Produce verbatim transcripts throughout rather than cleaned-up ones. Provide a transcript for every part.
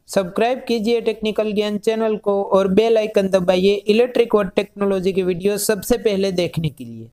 Subscribe कीजिए technical ज्ञान channel को और बेल आइकन दबाइए इलेक्ट्रिक और टेक्नोलॉजी के वीडियो सबसे पहले देखने के लिए।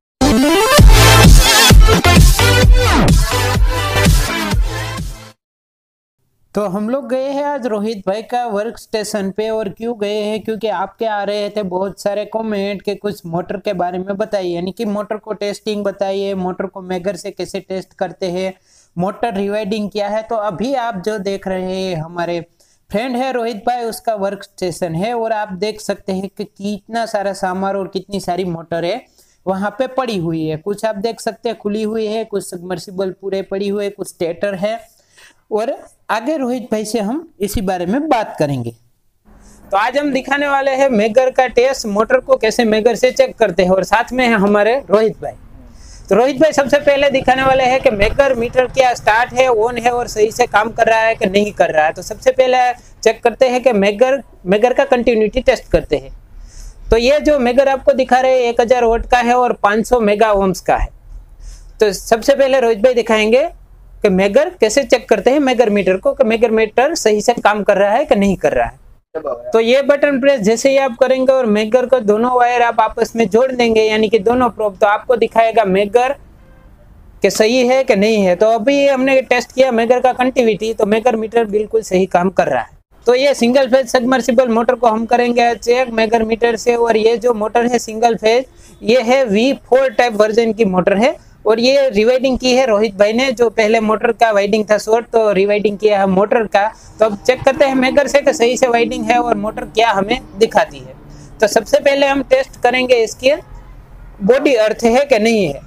तो हम लोग गए हैं आज रोहित भाई का वर्क स्टेशन पे। और क्यों गए हैं, क्योंकि आपके आ रहे थे बहुत सारे कमेंट के कुछ मोटर के बारे में बताइए, यानी कि मोटर को टेस्टिंग बताइए, मोटर को मेगर से कैसे टेस्ट करते हैं, मोटर रिवाइडिंग क्या है। तो अभी आप जो देख रहे हैं हमारे फ्रेंड है रोहित भाई, उसका वर्क स्टेशन है और आप देख सकते हैं कि कितना सारा सामान और कितनी सारी मोटर है वहां पे पड़ी हुई है। कुछ आप देख सकते हैं खुली हुई है, कुछ सबमर्सिबल पूरे पड़ी हुए, कुछ स्टेटर है। और आगे रोहित भाई से हम इसी बारे में बात करेंगे। तो आज हम दिखाने वाले हैं मेगर का टेस्ट, मोटर को कैसे मेगर से चेक करते हैं, और साथ में है हमारे रोहित भाई। तो रोहित भाई सबसे पहले दिखाने वाले हैं कि मेगर मीटर क्या स्टार्ट है, ऑन है और सही से काम कर रहा है कि नहीं कर रहा है। तो सबसे पहले चेक करते हैं कि मेगर मेगर का कंटिन्यूटी टेस्ट करते हैं। तो ये जो मेगर आपको दिखा रहे हैं एक हजार वोल्ट का है और पाँच सौ मेगा ओम्स का है। तो सबसे पहले रोहित भाई दिखाएंगे कि मेगर कैसे चेक करते हैं मेगर मीटर को, कि मेगर मीटर सही से काम कर रहा है कि नहीं कर रहा है। तो ये बटन प्रेस जैसे ही आप करेंगे और मेगर को दोनों वायर आप आपस में जोड़ देंगे, यानी कि दोनों प्रोब, तो आपको दिखाएगा मेगर कि सही है कि नहीं है। तो अभी हमने टेस्ट किया मेगर का कंटिन्यूटी, तो मेगर मीटर बिल्कुल सही काम कर रहा है। तो ये सिंगल फेज सबमर्सिबल मोटर को हम करेंगे चेक मेगर मीटर से। और ये जो मोटर है सिंगल फेज, ये है वी फोर टाइप वर्जन की मोटर है। और ये रिवाइडिंग की है रोहित भाई ने, जो पहले मोटर का वाइडिंग था शॉर्ट, तो रिवाइडिंग किया है मोटर का। तो अब चेक करते हैं मेगर से कि सही से वाइडिंग है और मोटर क्या हमें दिखाती है। तो सबसे पहले हम टेस्ट करेंगे इसकी बॉडी अर्थ है कि नहीं है।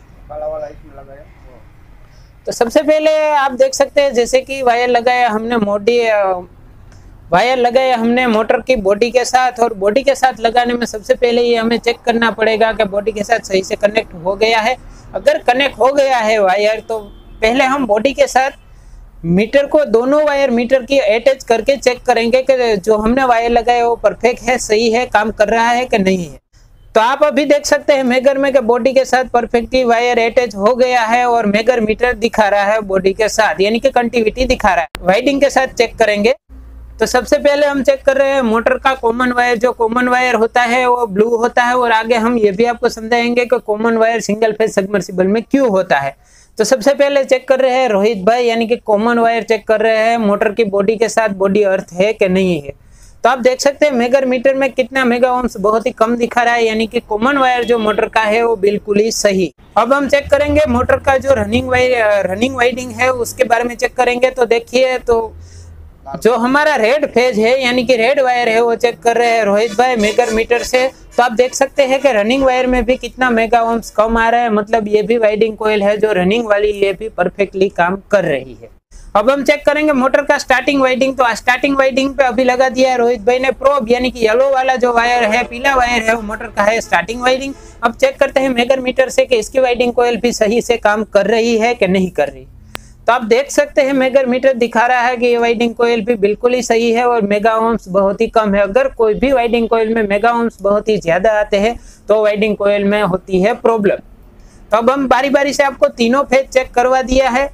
तो सबसे पहले आप देख सकते हैं जैसे कि वायर लगाया हमने मोडी वायर लगाए हमने मोटर की बॉडी के साथ, और बॉडी के साथ लगाने में सबसे पहले ये हमें चेक करना पड़ेगा कि बॉडी के साथ सही से कनेक्ट हो गया है। अगर कनेक्ट हो गया है वायर, तो पहले हम बॉडी के साथ मीटर को, दोनों वायर मीटर की अटैच करके चेक करेंगे कि जो हमने वायर लगाया वो परफेक्ट है, सही है, काम कर रहा है कि नहीं है। तो आप अभी देख सकते हैं मेगर में कि बॉडी के साथ परफेक्टली वायर अटैच हो गया है और मेगर मीटर दिखा रहा है बॉडी के साथ, यानी कि कंटिन्यूटी दिखा रहा है। वाइडिंग के साथ चेक करेंगे। तो सबसे पहले हम चेक कर रहे हैं मोटर का कॉमन वायर। जो कॉमन वायर होता है वो ब्लू होता है, और आगे हम ये भी आपको समझाएंगे कि common wire single phase submersible में क्यों होता है। तो सबसे पहले चेक कर रहे हैं रोहित भाई, यानी कि कॉमन वायर चेक कर रहे हैं मोटर की बॉडी के साथ बॉडी अर्थ है कि नहीं है। तो आप देख सकते हैं मेगर मीटर में कितना मेगा ओम्स बहुत ही कम दिखा रहा है, यानी कि कॉमन वायर जो मोटर का है वो बिल्कुल ही सही। अब हम चेक करेंगे मोटर का जो रनिंग वायर रनिंग वाइडिंग है उसके बारे में चेक करेंगे। तो देखिए, तो जो हमारा रेड फेज है यानी कि रेड वायर है वो चेक कर रहे हैं रोहित भाई मेगर मीटर से। तो आप देख सकते हैं कि रनिंग वायर में भी कितना मेगा ओम्स कम आ रहा है, मतलब ये भी वाइडिंग कॉइल है जो रनिंग वाली, ये भी परफेक्टली काम कर रही है। अब हम चेक करेंगे मोटर का स्टार्टिंग वाइडिंग। तो स्टार्टिंग वाइडिंग पे अभी लगा दिया है रोहित भाई ने प्रोब, यानी कि येलो वाला जो वायर है, पीला वायर है, वो मोटर का है स्टार्टिंग वाइडिंग। अब चेक करते हैं मेगर मीटर से कि इसकी वाइडिंग कॉइल भी सही से काम कर रही है कि नहीं कर रही। तो आप देख सकते हैं मेगर मीटर दिखा रहा है कि ये वाइडिंग कॉइल भी बिल्कुल ही सही है और मेगा ओम्स बहुत ही कम है। अगर कोई भी वाइडिंग कॉइल में मेगा ओम्स बहुत ही ज्यादा आते हैं तो वाइडिंग कॉइल में होती है प्रॉब्लम। तो अब हम बारी बारी से आपको तीनों फेज चेक करवा दिया है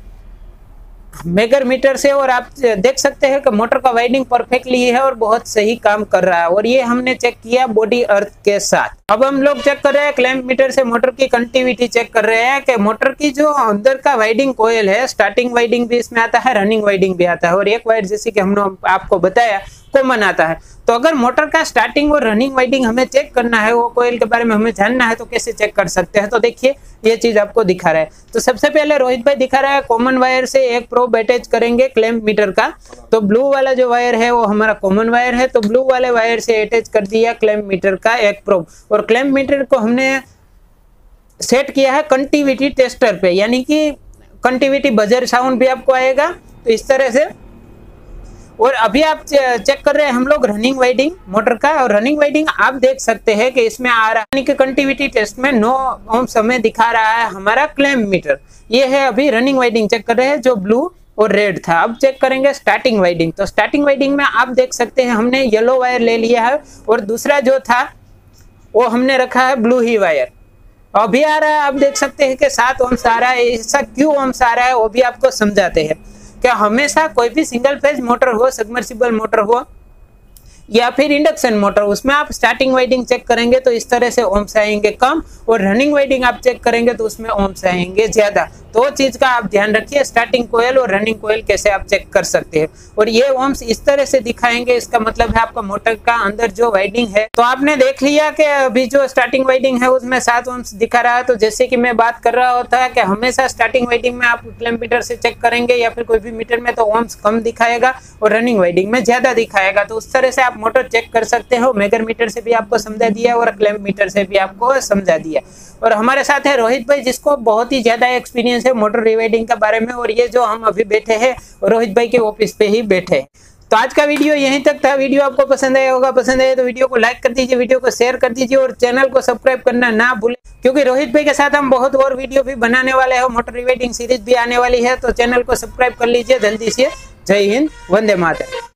मेगर मीटर से, और आप देख सकते हैं कि मोटर का वाइडिंग परफेक्टली है और बहुत सही काम कर रहा है। और ये हमने चेक किया बॉडी अर्थ के साथ। अब हम लोग चेक कर रहे हैं क्लैंप मीटर से मोटर की कंटिन्यूटी चेक कर रहे हैं कि मोटर की जो अंदर का वाइडिंग कॉइल है, स्टार्टिंग वाइडिंग भी इसमें आता है, रनिंग वाइडिंग भी आता है, और एक वायर जैसे कि हमने आपको बताया कॉमन आता है। तो अगर मोटर का स्टार्टिंग और रनिंग वाइडिंग हमें चेक करना है, वो कॉइल के बारे में हमें जानना है, तो कैसे चेक कर सकते हैं। तो देखिए ये चीज आपको दिखा रहा है। तो सबसे पहले रोहित भाई दिखा रहा है कॉमन वायर से एक प्रोब अटैच करेंगे क्लैंप मीटर का। तो ब्लू वाला जो वायर है वो हमारा कॉमन वायर है, तो ब्लू वाले वायर से अटैच कर दिया क्लैंप मीटर का एक प्रोब, और क्लैंप मीटर को हमने सेट किया है कंटिन्यूटी टेस्टर पे, यानी कि कंटिन्यूटी बजर साउंड भी आपको आएगा। तो इस तरह से, और अभी आप चेक कर रहे हैं हम लोग रनिंग वाइडिंग मोटर का, और रनिंग वाइडिंग आप देख सकते हैं कि इसमें आ रहा है, यानी कि कंटिन्यूटी टेस्ट में नौ ओम्स हमें दिखा रहा है हमारा क्लैंप मीटर। ये है अभी रनिंग वाइडिंग चेक कर रहे हैं जो ब्लू और रेड था। अब चेक करेंगे स्टार्टिंग वाइडिंग। तो स्टार्टिंग वाइडिंग में आप देख सकते हैं हमने येलो वायर ले लिया है, और दूसरा जो था वो हमने रखा है ब्लू ही वायर। अभी आ रहा है, आप देख सकते हैं कि सात ओम्स आ रहा है। ऐसा क्यों ओम्स आ रहा है वो भी आपको समझाते हैं। कि हमेशा कोई भी सिंगल फेज मोटर हो, सबमर्सिबल मोटर हो या फिर इंडक्शन मोटर, उसमें आप स्टार्टिंग वाइंडिंग चेक करेंगे तो इस तरह से ओम्स आएंगे कम, और रनिंग वाइंडिंग आप चेक करेंगे तो उसमें ओम्स आएंगे ज्यादा। दो चीज का आप ध्यान रखिए, स्टार्टिंग कोयल और रनिंग कोयल कैसे आप चेक कर सकते हैं। और ये ओम्स इस तरह से दिखाएंगे, इसका मतलब है आपका मोटर का अंदर जो वाइंडिंग है, तो आपने देख लिया कि अभी जो स्टार्टिंग वाइंडिंग है उसमें सात ओम्स दिखा रहा है। तो जैसे कि मैं बात कर रहा होता है कि हमेशा स्टार्टिंग वाइंडिंग में आप क्लैंप मीटर से चेक करेंगे या फिर कोई भी मीटर में तो ओम्स कम दिखाएगा और रनिंग वाइंडिंग में ज्यादा दिखाएगा। तो उस तरह से आप मोटर चेक कर सकते हो। मेगर मीटर से भी आपको समझा दिया और क्लैंप मीटर से भी आपको समझा दिया। और हमारे साथ है रोहित भाई, जिसको बहुत ही ज्यादा एक्सपीरियंस है मोटर रिवाइंडिंग के बारे में, और ये जो हम अभी बैठे हैं रोहित भाई के ऑफिस पे ही बैठे हैं। तो आज का वीडियो यहीं तक था। वीडियो आपको पसंद आया होगा, पसंद आया तो वीडियो को लाइक कर दीजिए, वीडियो को शेयर कर दीजिए और चैनल को सब्सक्राइब करना ना भूलें, क्योंकि रोहित भाई के साथ हम बहुत और वीडियो भी बनाने वाले हैं। मोटर रिवाइंडिंग सीरीज भी आने वाली है, तो चैनल को सब्सक्राइब कर लीजिए जल्दी से। जय हिंद, वंदे मातरम।